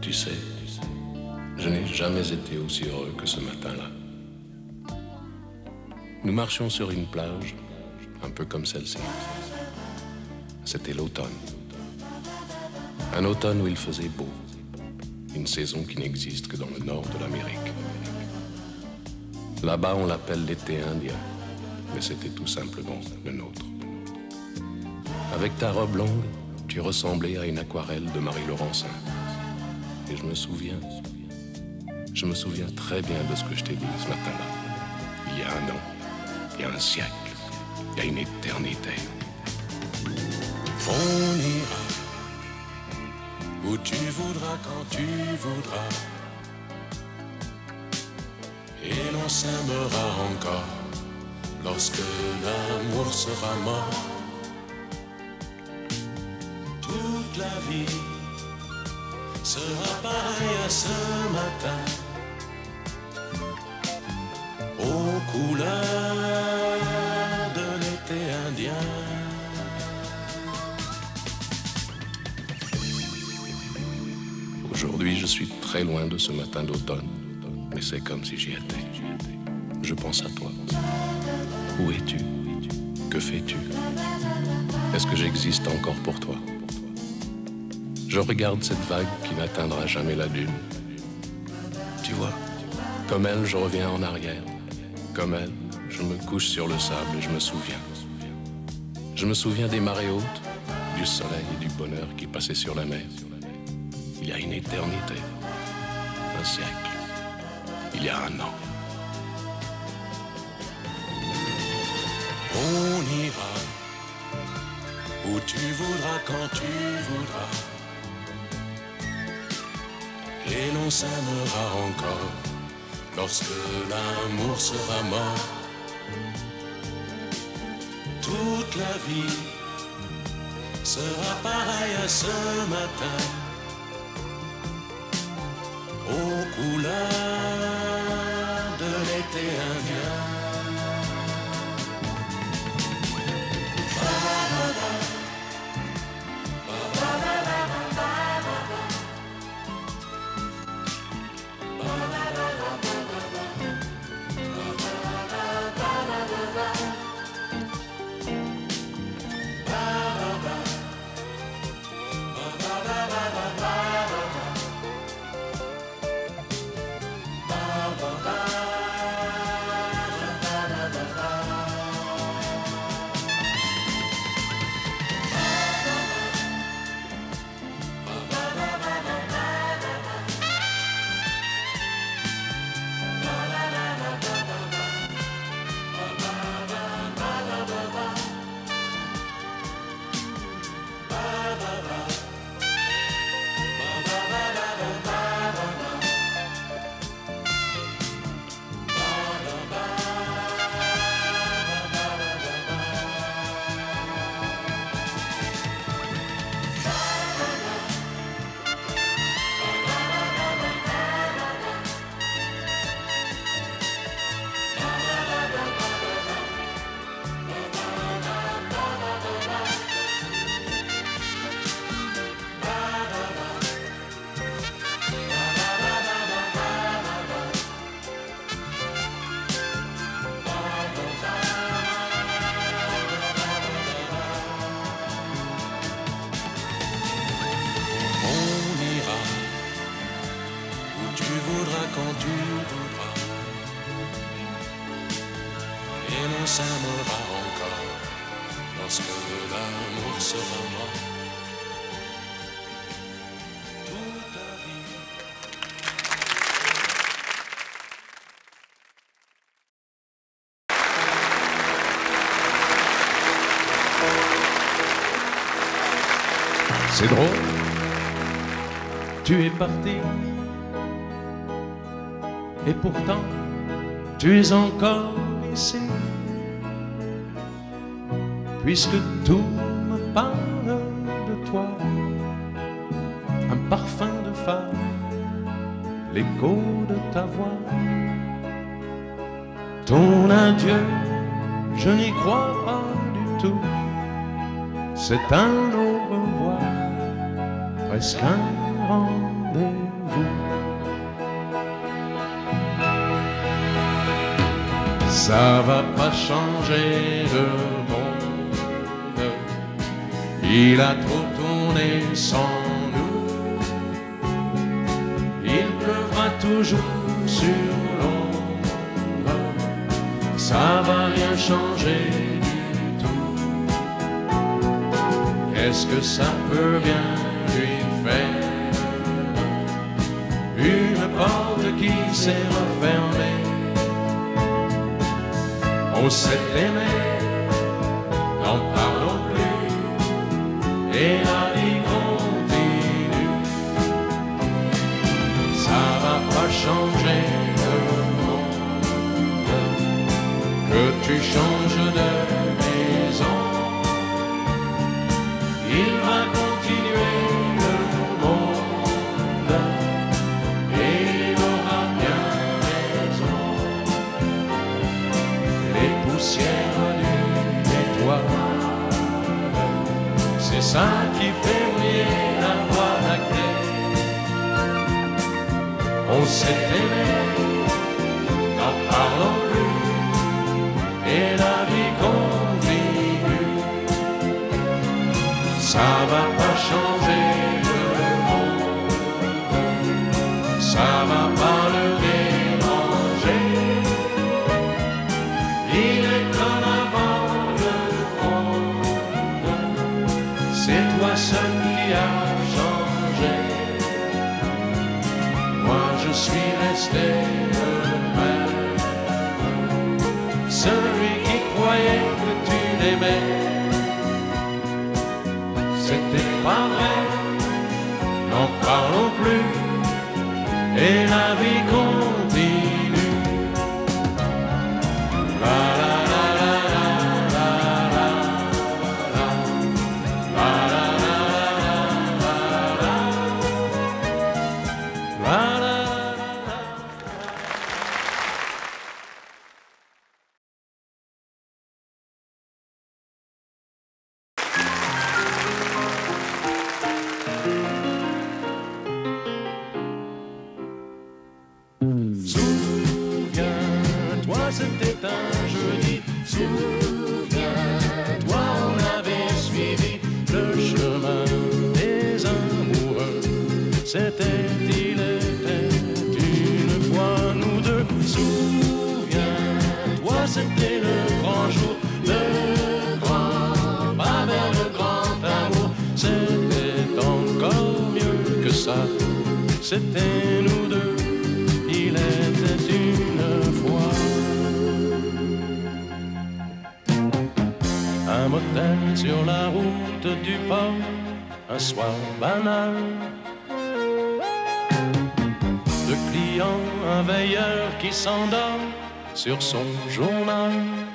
Tu sais, je n'ai jamais été aussi heureux que ce matin-là. Nous marchions sur une plage, un peu comme celle-ci. C'était l'automne. Un automne où il faisait beau. Une saison qui n'existe que dans le nord de l'Amérique. Là-bas, on l'appelle l'été indien, mais c'était tout simplement le nôtre. Avec ta robe longue, tu ressemblais à une aquarelle de Marie Laurencin. Et je me souviens très bien de ce que je t'ai dit ce matin-là. Il y a un an, il y a un siècle, il y a une éternité. On ira où tu voudras, quand tu voudras, et l'on s'aimera encore lorsque l'amour sera mort. Toute la vie sera pareille à ce matin, aux couleurs de l'été indien. Aujourd'hui, je suis très loin de ce matin d'automne, mais c'est comme si j'y étais. Je pense à toi. Où es-tu? Que fais-tu? Est-ce que j'existe encore pour toi? Je regarde cette vague qui n'atteindra jamais la dune. Tu vois, comme elle, je reviens en arrière. Comme elle, je me couche sur le sable et je me souviens. Je me souviens des marées hautes, du soleil et du bonheur qui passaient sur la mer. Il y a une éternité, un siècle, il y a un an. On ira où tu voudras, quand tu voudras, et l'on s'aimera encore lorsque l'amour sera mort. Toute la vie sera pareille à ce matin, aux couleurs de l'été indien. Quand tu voudras, et l'on s'aimera encore lorsque l'amour sera mort. Toute la vie. C'est drôle, tu es parti. Et pourtant, tu es encore ici, puisque tout me parle de toi. Un parfum de femme, l'écho de ta voix. Ton adieu, je n'y crois pas du tout. C'est un au revoir, presque un rendez-vous. fou. Ça va pas changer le monde, il a trop tourné sans nous. Il pleuvra toujours sur l'ombre, ça va rien changer du tout. Qu'est-ce que ça peut bien lui faire? Une porte qui s'est refermée. On s'est aimé, n'en parlons plus, et la vie continue. Ça va pas changer le monde, que tu changes de maison. Il va continuer le monde, et il aura bien raison. Les poussières d'une étoile, c'est ça qui fait briller la voie lactée. On s'est aimé, n'en parlons plus, et la vie continue. Ça va pas changer le monde, ça va pas le déranger. Il est comme avant le monde, c'est toi seul qui as changé. Moi je suis resté le même, celui qui croyait que tu l'aimais. C'était pas vrai, n'en parlons plus, et la vie continue. La la la la la la la la la la la la. Souviens-toi, c'était un jeudi. Souviens-toi, on avait suivi le chemin des amoureux. C'était, il était une fois nous deux. Souviens-toi, c'était le grand jour, le grand pas vers le grand amour. C'était encore mieux que ça. C'était nous deux. Il était une fois un motel sur la route du port, un soir banal. Le client, un veilleur qui s'endort sur son journal.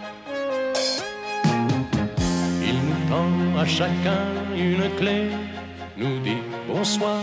Il nous tend à chacun une clé, nous dit bonsoir.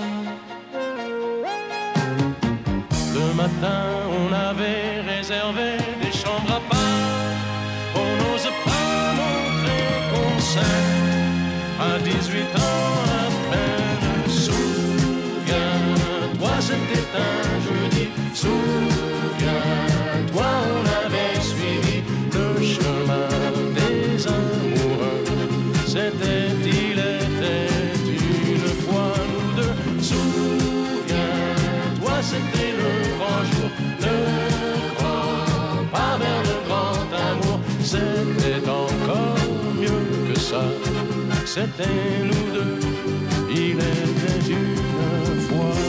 Le matin, on avait réservé des chambres à part. On n'ose pas montrer qu'on s'aime à 18 ans à peine. Souviens-toi, c'était un jeudi. Souviens-toi, on avait suivi le chemin des amoureux. C'était, il était une fois nous deux. Souviens-toi, c'était le grand jour, le grand pas vers le grand amour. C'était encore mieux que ça. C'était nous deux, il était une fois.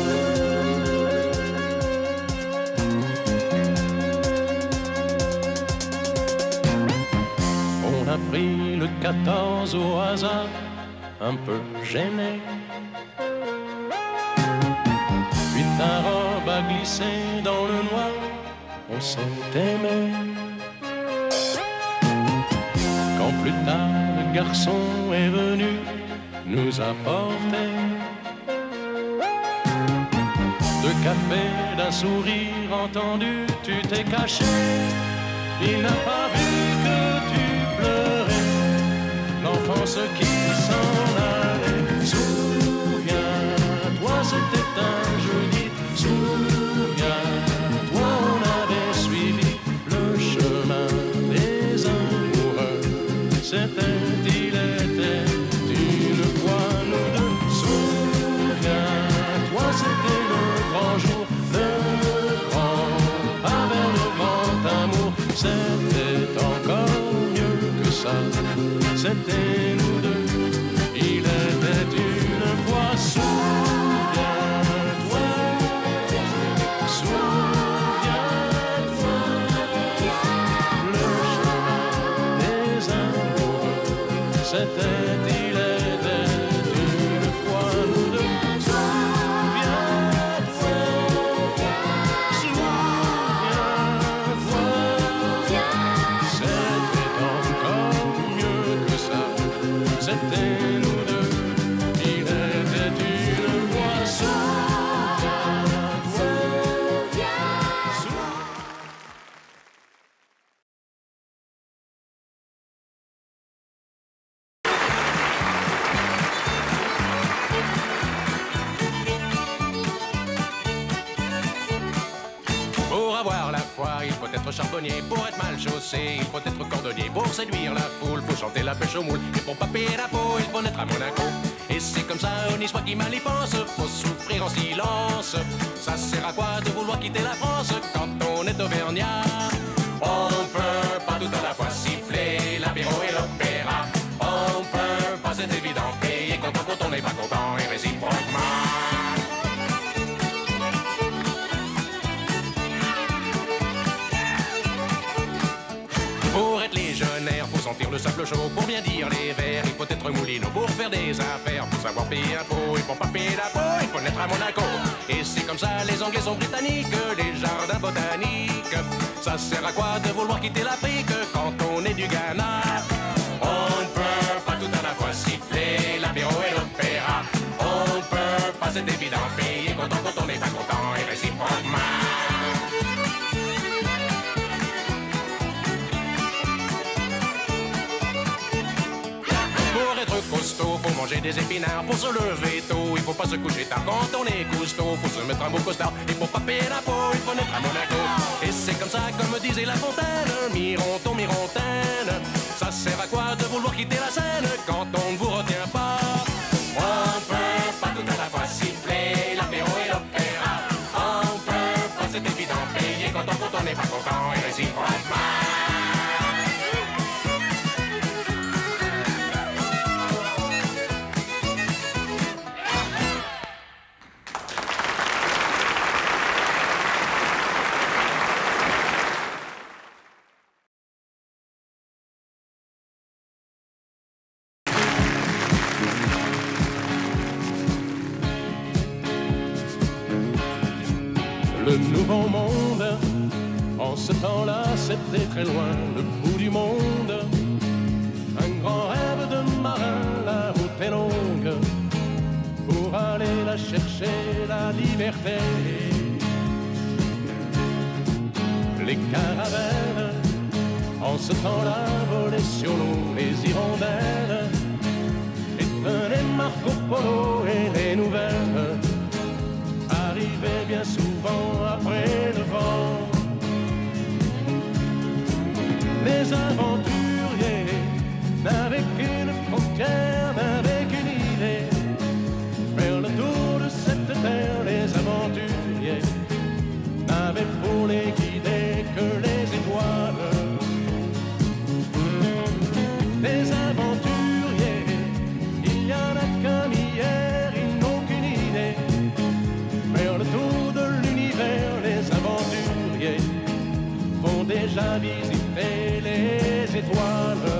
On a pris le 14 au hasard, un peu gêné. Puis ta robe a glissé dans le noir, on s'est aimé. Quand plus tard le garçon est venu nous apporter deux cafés, d'un sourire entendu, tu t'es caché. Il n'a pas vu que tu pleurais, l'enfance qui s'en allait. Souviens-toi, c'était un jeudi. c'était nous deux. Il était une fois, souviens-toi, souviens-toi, le chemin des amoureux, c'était, il était une fois nous deux. Souviens-toi, souviens-toi, c'était encore mieux que ça, c'était nous deux, il était une fois, souviens-toi, Pour avoir la foi, il faut être charbonnier. Pour être mal chaussé, il faut être cordonnier. Pour séduire la foule, faut chanter la pêche au moule. Et pour pas payer la peau, il faut naître à Monaco. Et c'est comme ça, on y soit qui mal y pense. Faut souffrir en silence. Ça sert à quoi de vouloir quitter la France quand on est auvergnat? On peut pas tout à la fois siffler l'apéro et l'opéra. On peut pas, c'est évident, payer content quand on n'est pas content et réciproquement. Pour être légionnaire, faut sentir le sable chaud. Pour bien dire les vers, il faut être moulineau. Pour faire des affaires, faut savoir payer un pot. Il faut pas payer la peau, il faut naître à Monaco. Et c'est comme ça, les Anglais sont britanniques, les jardins botaniques. Ça sert à quoi de vouloir quitter l'Afrique quand on est du Ghana? On ne peut pas tout à la fois siffler l'apéro et l'opéra. On ne peut pas, c'est évident, payer content quand on n'est pas content et réciproquement. Costaud, faut manger des épinards. Pour se lever tôt, il faut pas se coucher tard. Quand on est costaud, faut se mettre un beau costard. Et pour pas payer la peau, il faut naître à Monaco. Et c'est comme ça, comme disait La Fontaine, Mironton, Mirontaine, ça sert à quoi de vouloir quitter la scène quand on ne vous retient pas? On peut pas tout à la fois siffler l'apéro et l'opéra. On peut pas, c'est évident, payer quand on n'est pas content et réciproquement. Le nouveau monde, en ce temps-là, c'était très loin, le bout du monde. Un grand rêve de marin, la route est longue, pour aller la chercher, la liberté. Les caravelles, en ce temps-là, volaient sur l'eau, les hirondelles, et tenaient Marco Polo et les nouvelles arrivait bien souvent après le vent. Les aventuriers n'avaient qu'une frontière, n'avaient qu'une idée, faire le tour de cette terre. Les aventuriers n'avaient pour les guider que les étoiles. Les aventuriers, il y en a comme hier, ils n'ont qu'une idée, faire le tour de l'univers. Les aventuriers vont déjà visiter les étoiles.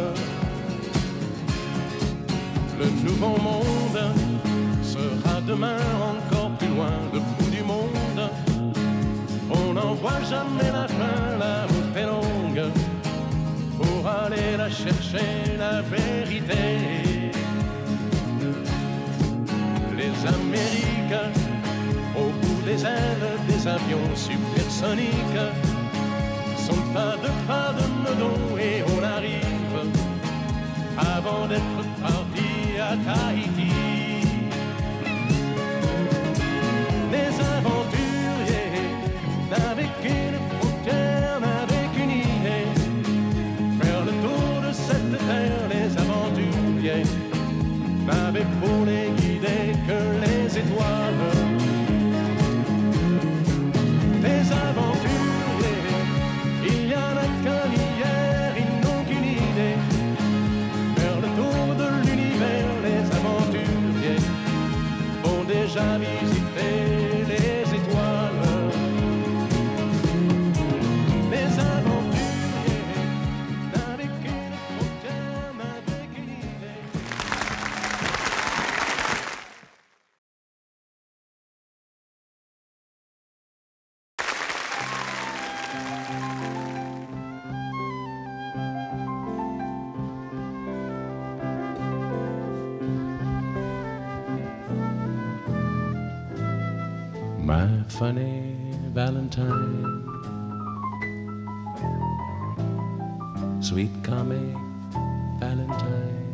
Le nouveau monde sera demain encore plus loin, le bout du monde. On n'en voit jamais la fin, la route est longue, pour aller la chercher, la vérité. Les Amériques, au bout des ailes des avions supersoniques, sont à 2 pas de Meudon et on arrive avant d'être parti à Tahiti. Les aventuriers n'avaient qu'une frontière, n'avaient qu'une idée, faire le tour de cette terre. Les aventuriers n'avaient pour les guider que les étoiles. Les aventuriers, il y en a qu'un hier, ils n'ont qu'une idée, faire le tour à visiter les étoiles. Les aventuriers n'avaient qu'une frontière, n'avaient qu'une idée. My funny Valentine, sweet comic Valentine,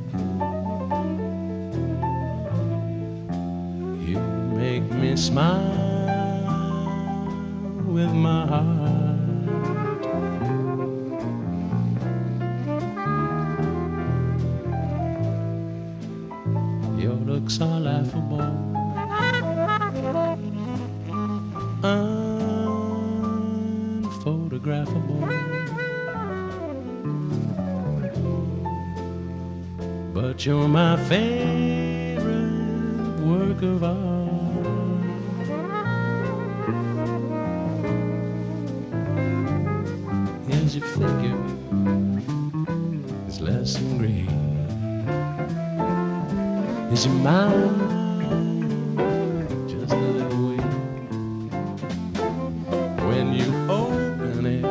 you make me smile with my heart. Your looks are laughable, unphotographable, but you're my favorite work of art. As your figure is less than great, is your mouth just a little weak when you open it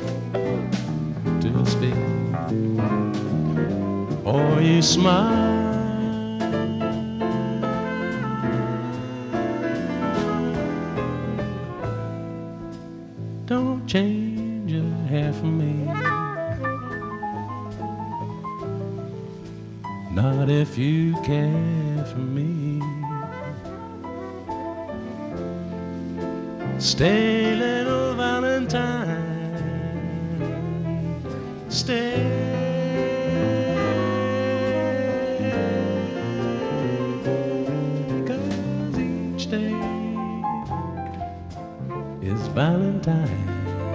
to speak, or you smile. Don't change your hair for me, not if you care for me. Stay, little Valentine, stay. 'Cause each day is Valentine's Day.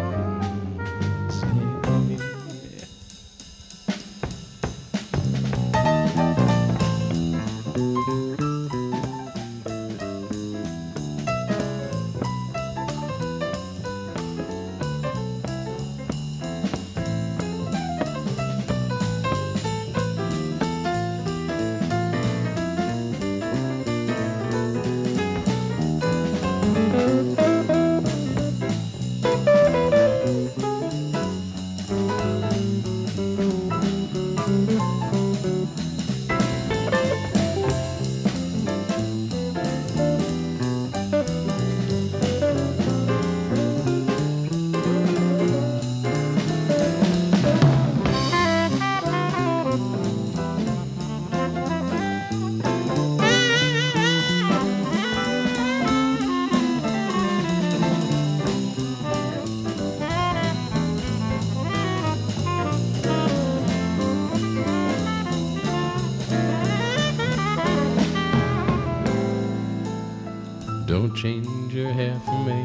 Don't change your hair for me,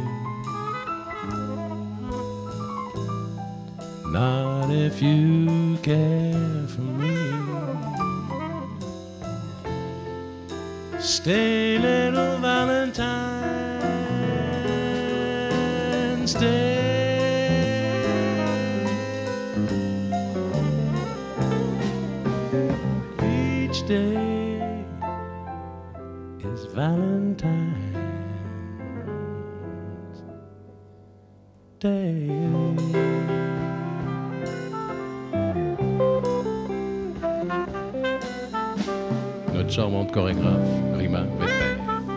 not if you care for me. Stay, little Valentine, stay. Each day is Valentine's Day. Notre charmante chorégraphe, Rima Weber.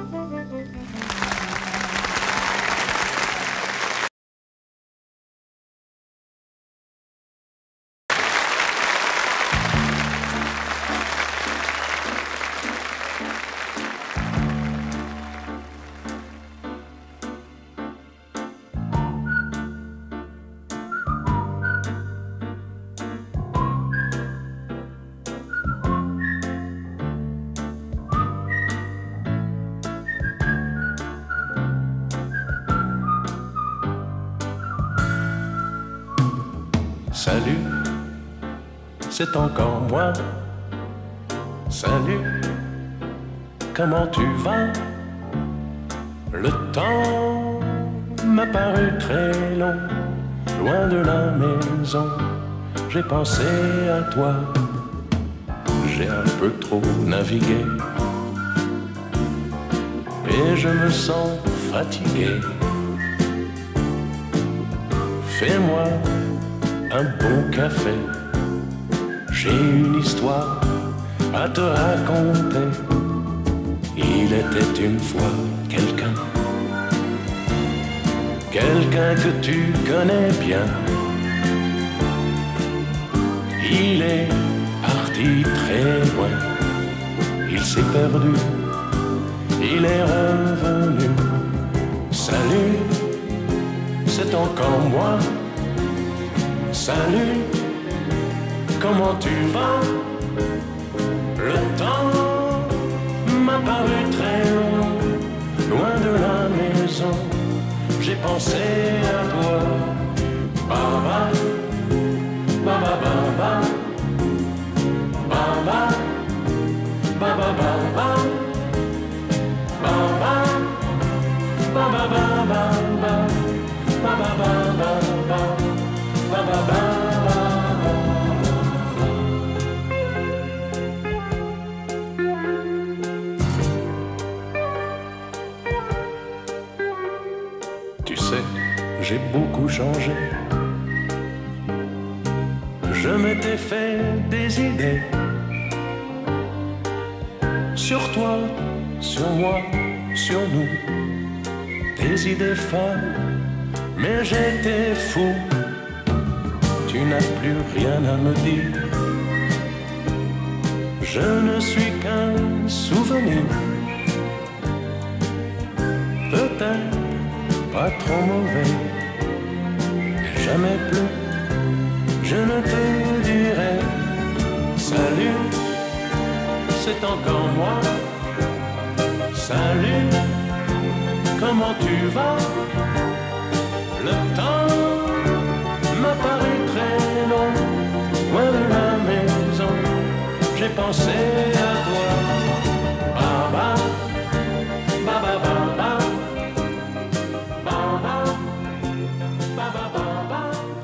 Salut, c'est encore moi. Salut, comment tu vas? Le temps m'a paru très long, loin de la maison, j'ai pensé à toi. J'ai un peu trop navigué et je me sens fatigué. Fais-moi un bon café, j'ai une histoire à te raconter. Il était une fois quelqu'un que tu connais bien. Il est parti très loin, il s'est perdu, il est revenu. Salut, c'est encore moi. Salut, comment tu vas? Le temps m'a paru très long, loin de la maison, j'ai pensé à toi. Baba, baba, baba, baba, baba, baba, baba, baba, baba, baba, baba. Tu sais, j'ai beaucoup changé. Je m'étais fait des idées sur toi, sur moi, sur nous. Des idées folles, mais j'étais fou. Tu n'as plus rien à me dire. Je ne suis qu'un souvenir. Peut-être pas trop mauvais, mais jamais plus. Je ne te dirai salut, c'est encore moi. Salut, comment tu vas? Le temps m'a paru très long, loin de la maison, j'ai pensé à toi. Baba, baba, baba, baba, baba, baba.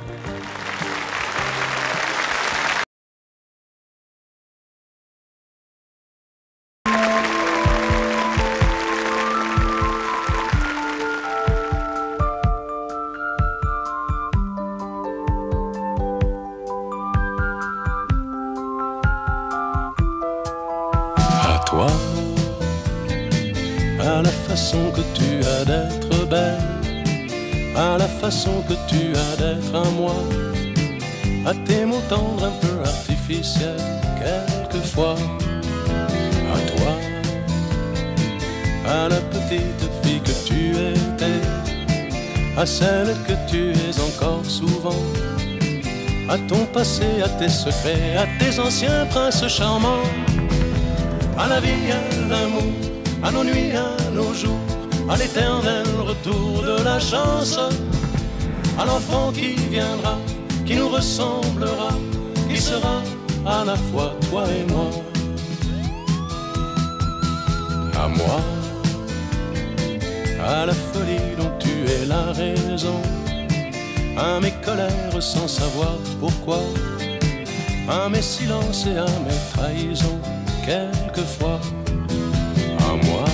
Toi, à la façon que tu as d'être belle, à la façon que tu as d'être à moi, à tes mots tendres un peu artificiels quelquefois. À toi, à la petite fille que tu étais, à celle que tu es encore souvent, à ton passé, à tes secrets, à tes anciens princes charmants. À la vie, à l'amour, à nos nuits, à nos jours, à l'éternel retour de la chance, à l'enfant qui viendra, qui nous ressemblera, qui sera à la fois toi et moi. À moi, à la folie dont tu es la raison, à mes colères sans savoir pourquoi, à mes silences et à mes trahisons. Quelquefois, à moi,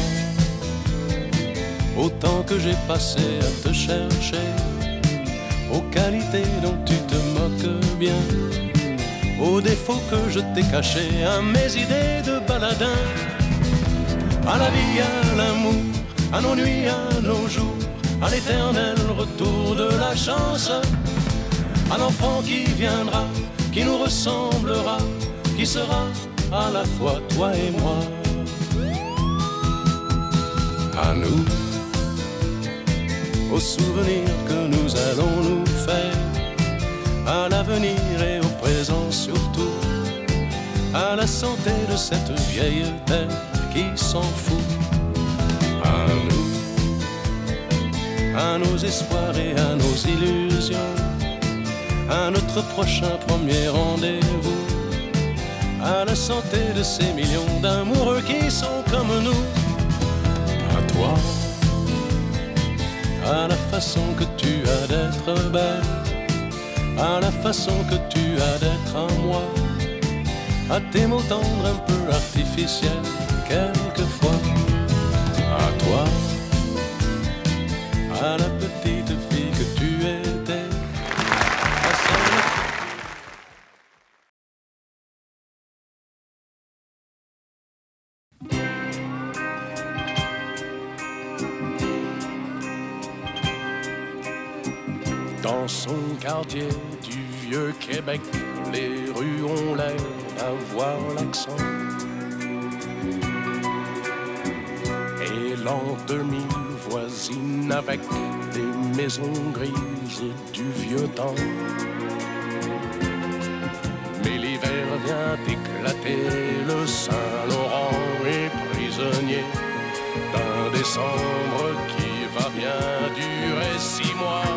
au temps que j'ai passé à te chercher, aux qualités dont tu te moques bien, aux défauts que je t'ai cachés, à mes idées de baladin, à la vie, à l'amour, à nos nuits, à nos jours, à l'éternel retour de la chance, à l'enfant qui viendra, qui nous ressemblera, qui sera à la fois toi et moi. À nous, aux souvenirs que nous allons nous faire, à l'avenir et au présent surtout, à la santé de cette vieille terre qui s'en fout. À nous, à nos espoirs et à nos illusions, à notre prochain premier rendez-vous, à la santé de ces millions d'amoureux qui sont comme nous. À toi, à la façon que tu as d'être belle, à la façon que tu as d'être à moi, à tes mots tendres un peu artificiels quelquefois, à toi, à la petite fille que tu étais, à celle... Dans son quartier du vieux Québec, les rues ont l'air d'avoir l'accent. Et l'an 2000 voisine avec des maisons grises du vieux temps. Mais l'hiver vient éclater, le Saint-Laurent est prisonnier d'un décembre qui va bien durer 6 mois.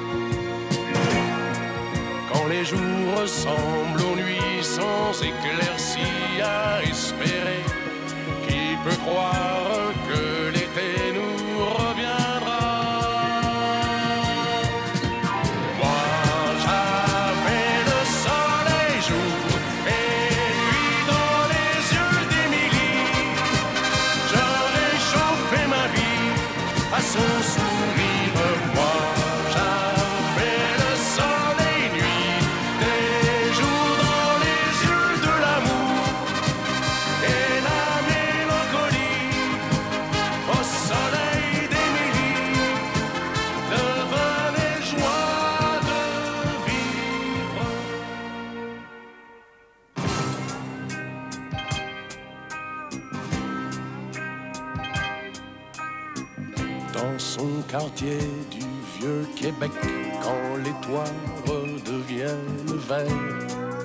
Quand les jours ressemblent aux nuits sans éclaircie à espérer, qui peut croire que l'été nous reviendra? Moi j'avais le soleil jour et nuit dans les yeux d'Émilie. Je réchauffais ma vie à son sourire. Moi dans son quartier du vieux Québec, quand les toits redeviennent verts,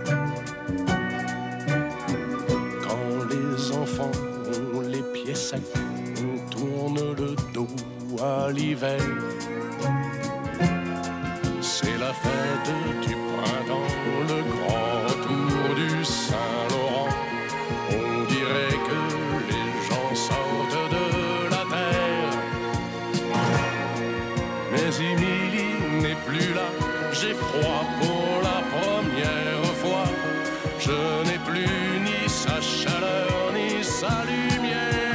quand les enfants ont les pieds secs, on tourne le dos à l'hiver. C'est la fête du printemps, le grand retour du Saint-Laurent. On dirait que les gens sortent de la terre. Mais Émilie n'est plus là, j'ai froid pour la première fois. Je n'ai plus ni sa chaleur ni sa lumière.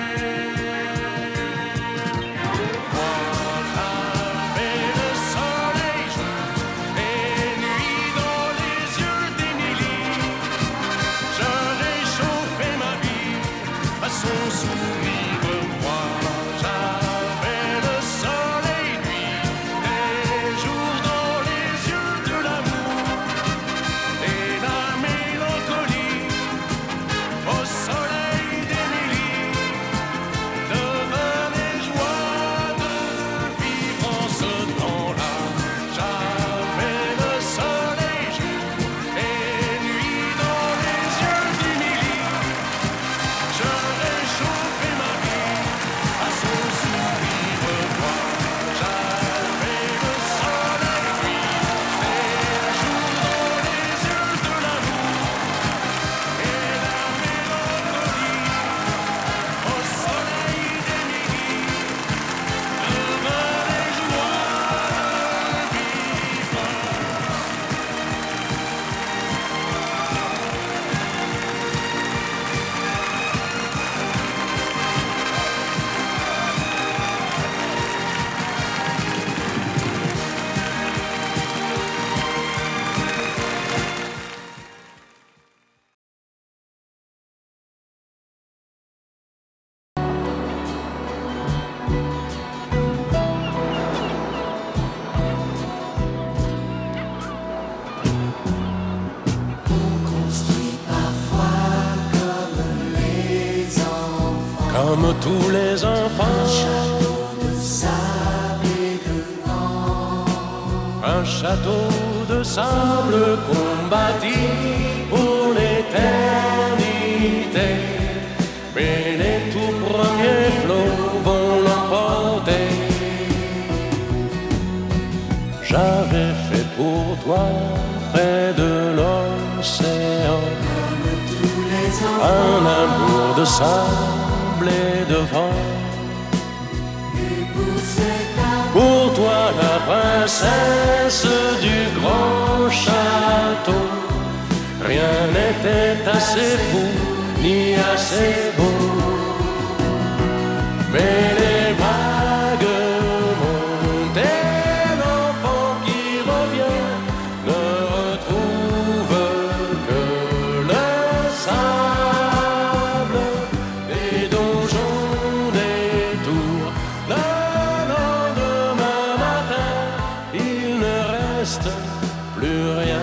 Moi j'avais le soleil jour et nuit dans les yeux d'Émilie. Je réchauffais ma vie à son sourire. Moi j'avais le soleil nuit, des jours dans les yeux de l'amour et la mélancolie au soleil d'Émilie devenait joie de vivre en ce temps-là. J'avais le soleil jour et nuit dans les yeux d'Émilie. Je réchauffais ma vie à son sourire. Moi j'avais le soleil nuit, des jours dans les yeux de l'amour et la mélancolie au soleil d'Émilie devenait joie de vivre. Comme tous les enfants, un château de sable qu'on bâtit pour l'éternité. Mais les tout premiers flots vont l'emporter. J'avais fait pour toi près de l'océan un amour de sable et de vent. Pour toi princesse du grand château. Rien n'était assez beau ni assez beau, mais les vagues montent et l'enfant qui revient ne retrouve que le sable des donjons, des tours. Le lendemain matin, il ne reste plus rien.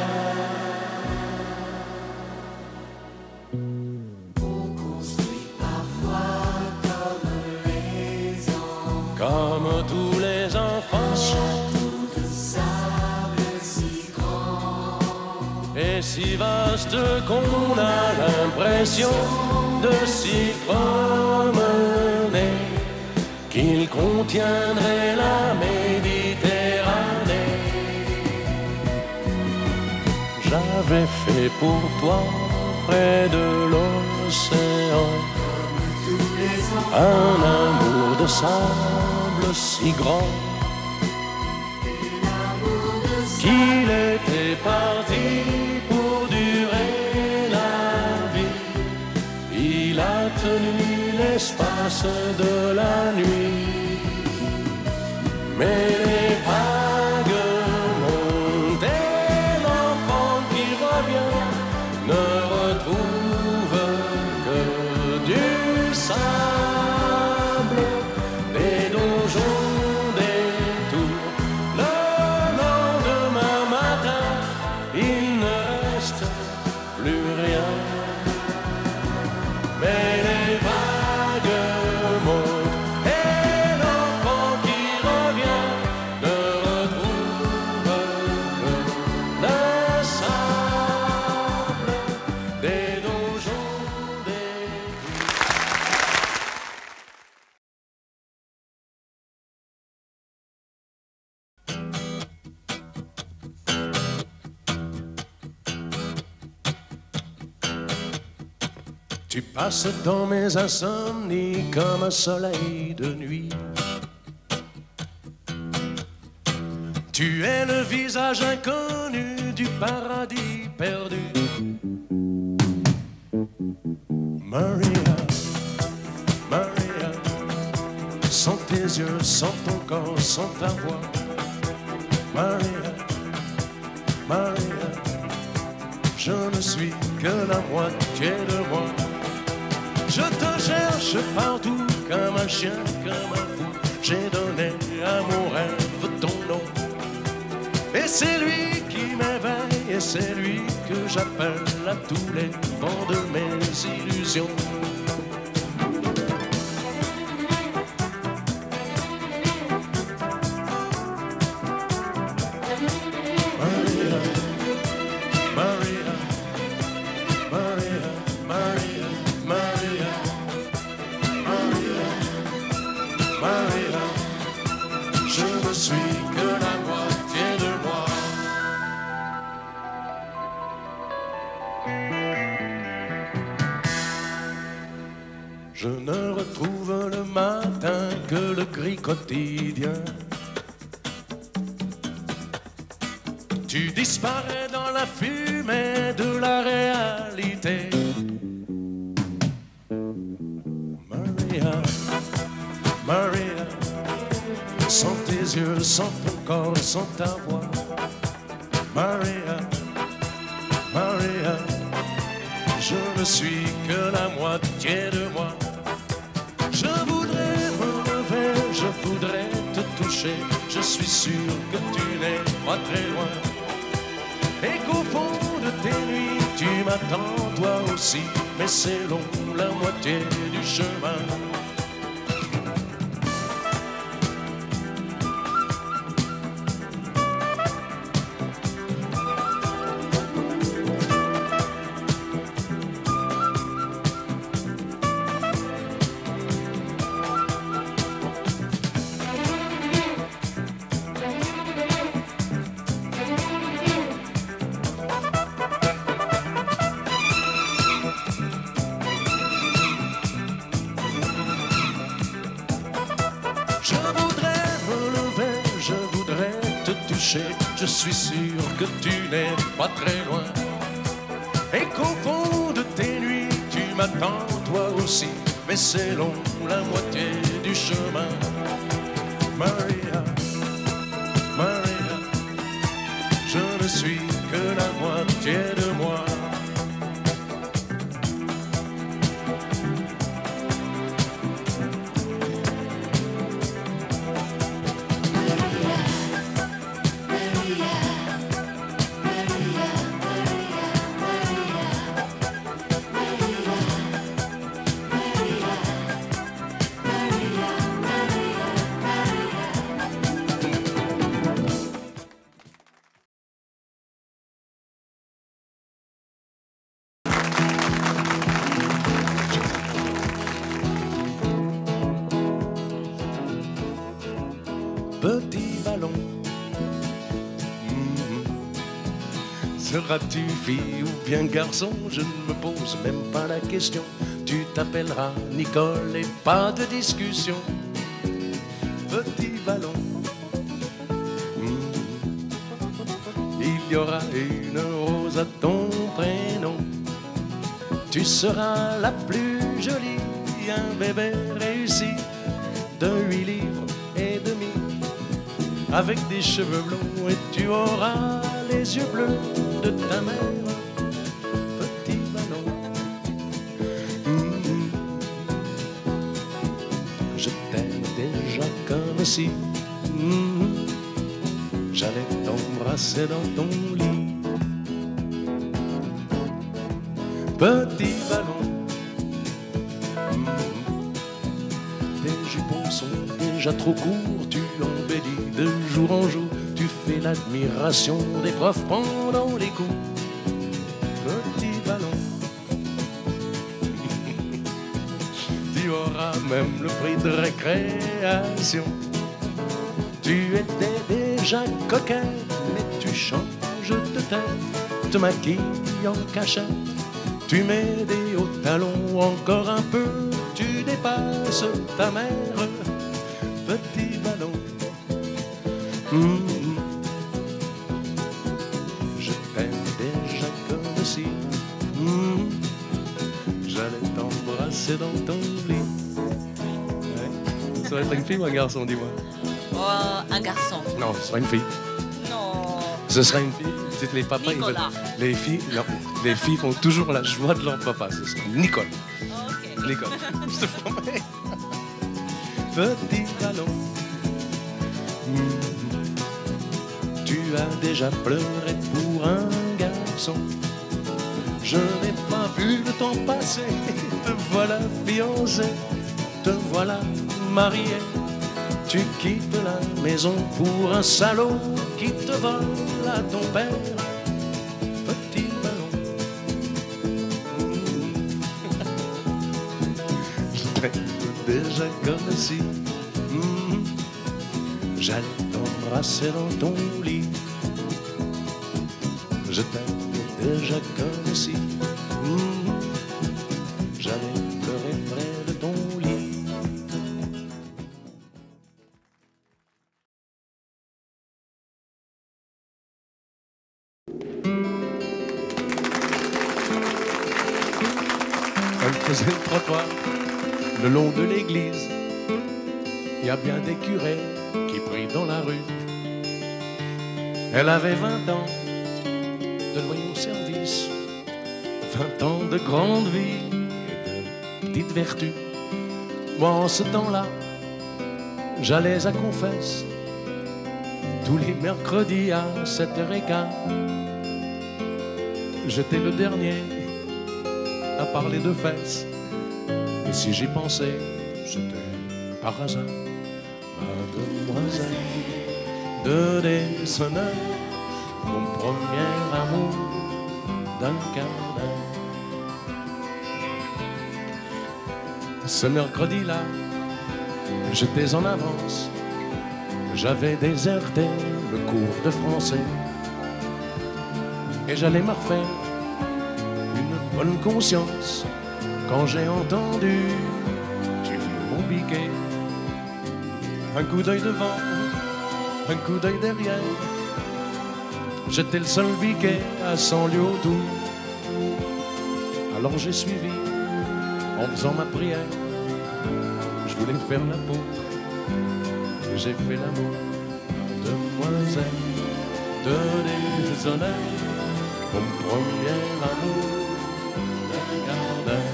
Comme tous les enfants, château de sable si grand et si vaste qu'on a l'impression de s'y promener, qu'il contiendrait la Méditerranée. J'avais fait pour toi près de l'océan un amour de sable si grand qu'il était parti pour durer la vie. Il a tenu l'espace de la nuit, mais les vagues montent et l'enfant qui revient ne retrouve que du sable, des donjons, des tours. Le lendemain matin, il ne reste plus rien, mais les vagues montent et l'enfant qui revient ne retrouve que le sable, des donjons, des Tu passes dans mes insomnies comme un soleil de nuit. Tu es le visage inconnu du paradis perdu. Maria, Maria, sans tes yeux, sans ton corps, sans ta voix. Maria, Maria, je ne suis que la moitié de moi. Je te cherche partout comme un chien, comme un fou. J'ai donné à mon rêve ton nom. Et c'est lui qui m'éveille, et c'est lui que j'appelle à tous les vents de mes illusions. Maria, Maria, Maria, Maria, Maria, Maria, Maria, je ne suis que la moitié de moi. Je ne retrouve le matin que le gris quotidien. Tu disparais dans la fumée de la réalité. Maria, Maria, sans tes yeux, sans ton corps, sans ta voix. Maria, Maria, je ne suis que la moitié de moi. Je voudrais me lever, je voudrais te toucher. Je suis sûr que tu n'es pas très loin. Et qu'au fond de tes nuits, tu m'attends toi aussi. Mais c'est long, la moitié du chemin. Je voudrais me lever, je voudrais toucher, je suis sûr que tu n'es pas très loin. Et qu'au fond de tes nuits, tu m'attends toi aussi. Mais c'est long, la moitié du chemin. Maria, Maria, je ne suis que la moitié de moi. Petit ballon, seras-tu fille ou bien garçon? Je ne me pose même pas la question. Tu t'appelleras Nicole et pas de discussion. Petit ballon, il y aura une rose à ton prénom. Tu seras la plus jolie, un bébé réussi de 8 livres et demi. Avec des cheveux blonds et tu auras les yeux bleus de ta mère. Petit ballon, je t'aime déjà comme si j'allais t'embrasser dans ton lit. Petit ballon, tes jupons sont déjà trop courts, tu embellis de jour en jour, tu fais l'admiration des profs pendant les cours. Petit ballon, tu auras même le prix de récréation. Tu étais déjà coquette, mais tu changes de tête, te maquilles en cachette, tu mets des hauts talons encore un peu, tu dépasses ta mère. Petit ballon, je t'aime déjà comme si j'allais t'embrasser dans ton lit. Ouais. Ça va être une fille ou un garçon, dis-moi? Un garçon. Non, ce sera une fille. Non. Ce sera une fille. C'est les papas, Nicolas. Les filles, non, les filles font toujours la joie de leur papa. Ce sera Nicole. Ok. Nicole, je te promets. Petit ballon, tu as déjà pleuré pour un garçon. Je n'ai pas vu le temps passer. Te voilà fiancé, te voilà marié. Tu quittes la maison pour un salaud qui te vole à ton père. Petit ballon, je t'aime déjà comme si j'allais t'embrasser dans ton lit. Je t'aime déjà comme si j'allais pleurer près de ton lit. Elle faisait le trottoir le long de l'église. Il y a bien des curés qui prient dans la rue. Elle avait 20 ans de loyaux services, 20 ans de grande vie et de petites vertus. Moi, en ce temps-là, j'allais à confesse tous les mercredis à 7h15. J'étais le dernier à parler de fesses. Et si j'y pensais, c'était par hasard. Mademoiselle de Dessonneur, mon premier amour d'un quart d'heure. Ce mercredi-là, j'étais en avance. J'avais déserté le cours de français. Et j'allais me refaire une bonne conscience quand j'ai entendu tu fais mon piquet. Un coup d'œil devant, un coup d'œil derrière, J'étais le seul biquet à 100 lieues autour. Alors j'ai suivi, en faisant ma prière. Je voulais faire l'apôtre, j'ai fait l'amour. Demoiselle, de déshonneur, mon premier amour d'un quart d'heure.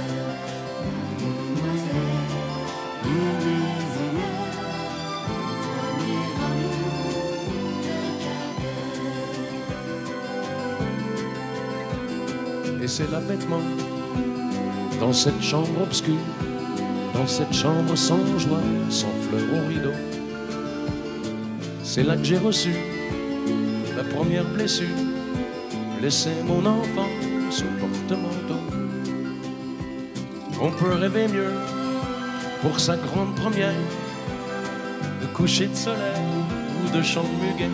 Et c'est là bêtement, dans cette chambre obscure, dans cette chambre sans joie, sans fleurs au rideau, c'est là que j'ai reçu la première blessure, laisser mon enfant sous le porte-manteau. On peut rêver mieux pour sa grande première, de coucher de soleil ou de chant de muguet.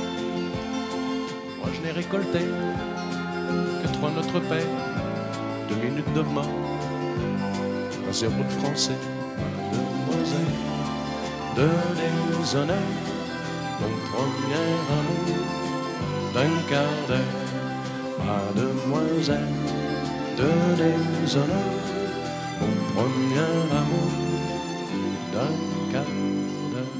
Moi je n'ai récolté que 3 Notre Père, 2 minutes de mort, un 0 de français. Mademoiselle, de déshonneur, mon premier amour d'un quart d'heure. Mademoiselle, de déshonneur, mon premier amour d'un quart d'heure.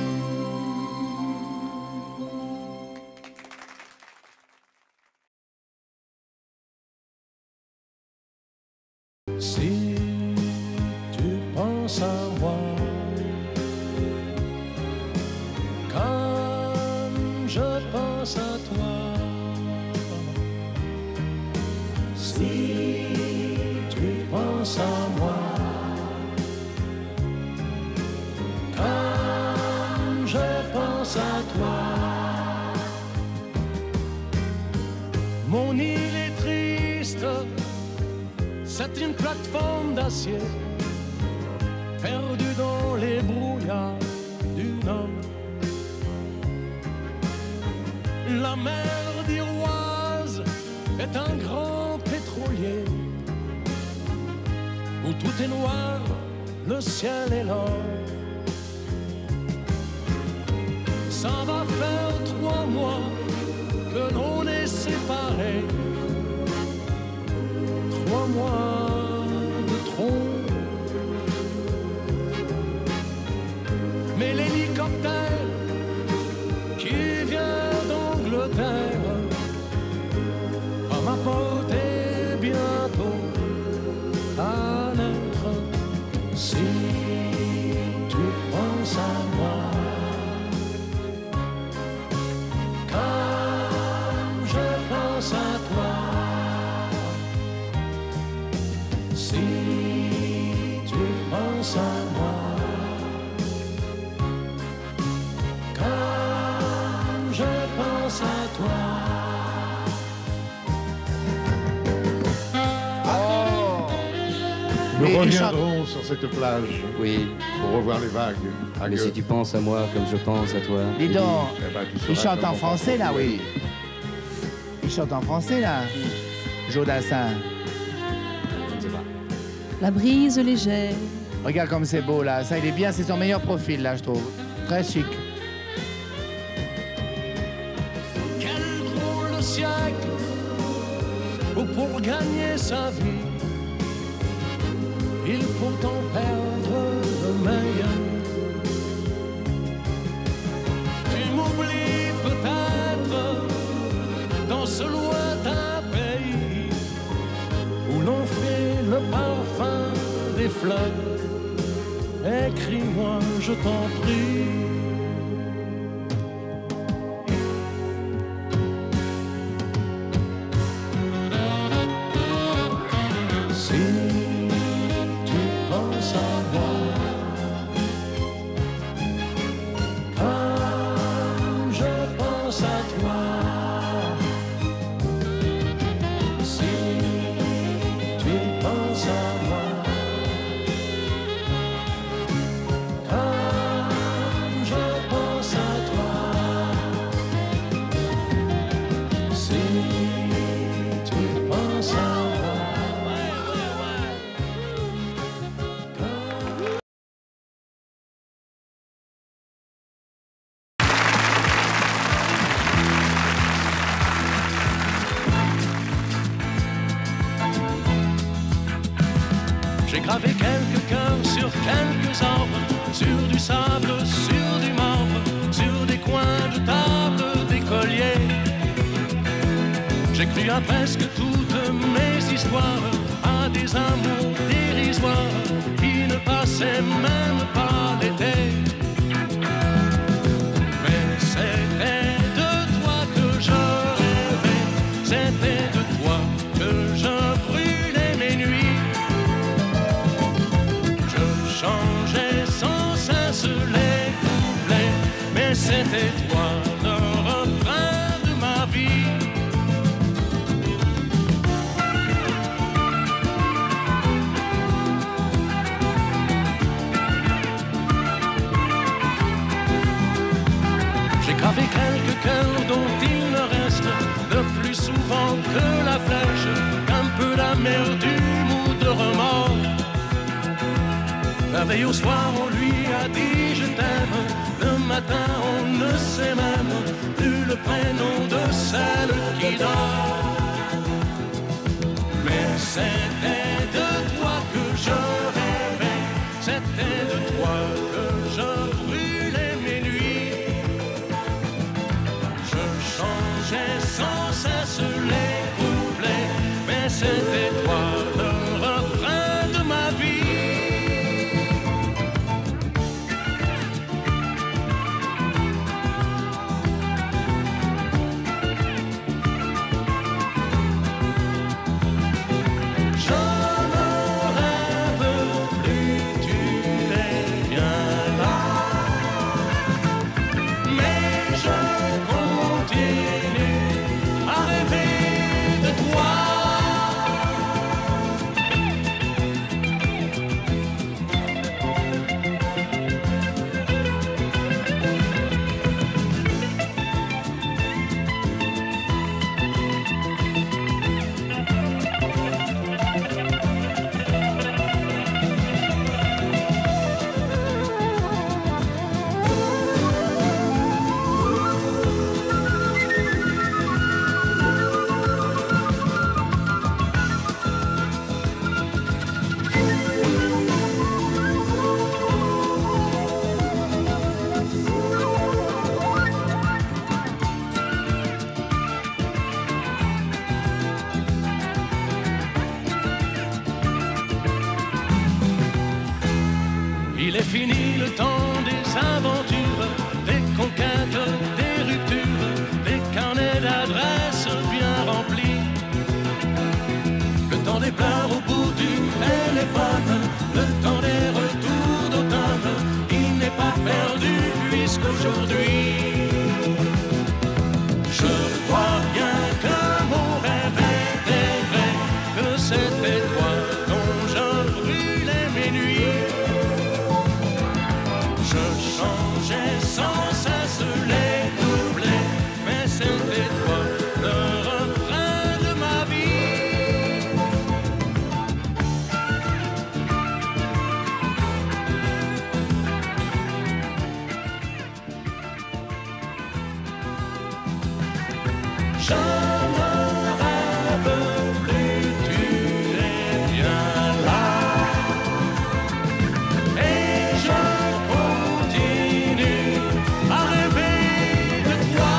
Si tu penses à moi comme je pense à toi, si tu penses à moi comme je pense à toi, mon île est triste. C'est une plateforme d'acier perdue dans les brouillards du Nord. La mer d'Iroise est un grand pétrolier où tout est noir, le ciel est l'or. Ça va faire 3 mois que l'on est séparés. 3 mois de trop. Mais l'hélicoptère qui vient d'Angleterre va m'apporter bientôt à naître. Si tu penses à moi comme je pense à toi, si tu penses à moi comme je pense à toi. Nous reviendrons sur cette plage Oui, pour revoir les vagues. mais si tu penses à moi comme je pense à toi. Dis donc, Eh ben, tu il sauras chante en comment français là, t'en oui. Il chante en français là, Jodassin. Je ne sais pas. La brise légère. Regarde comme c'est beau là, ça il est bien, c'est son meilleur profil là je trouve. Très chic. Quel drôle de siècle où pour gagner sa vie il faut en perdre le meilleur. Tu m'oublies peut-être dans ce lointain pays où l'on fait le parfum des fleurs. Écris-moi, je t'en prie. Si tu penses à moi comme je pense à toi, si tu penses à moi comme je du sable, sur du marbre, sur des coins de table d'écolier. J'ai cru à presque toutes mes histoires, à des amours dérisoires qui ne passaient même pas l'été. Mais c'était de toi que je rêvais, c'était de toi que je brûlais mes nuits. Je changeais sans cesse les couplets, mais c'était toi le refrain de ma vie. Gravé quelques cœurs dont il ne reste le plus souvent que la flèche, un peu d'amertume ou de remords. La veille au soir on lui a dit je t'aime, le matin on ne sait même plus le prénom de celle qui dort. Mais c'était de toi que je rêvais, c'était de toi que je brûlais mes nuits. Changeais sans cesse les couplets, mais c'était toi le refrain de ma vie. Je ne rêve plus, tu es bien là, mais je continue à rêver de toi. Il est fini le temps des aventures, des conquêtes, des ruptures, des carnets d'adresses bien remplis. Le temps des pleurs au bout du téléphone, le temps des retours d'automne, il n'est pas perdu puisqu'aujourd'hui je vois bien que mon rêve était vrai, que c'était toi dont je brûlais mes nuits. Je changeais sans cesse les couplets, mais c'était toi le refrain de ma vie. Je ne rêve plus, tu es bien là, et je continue à rêver de toi.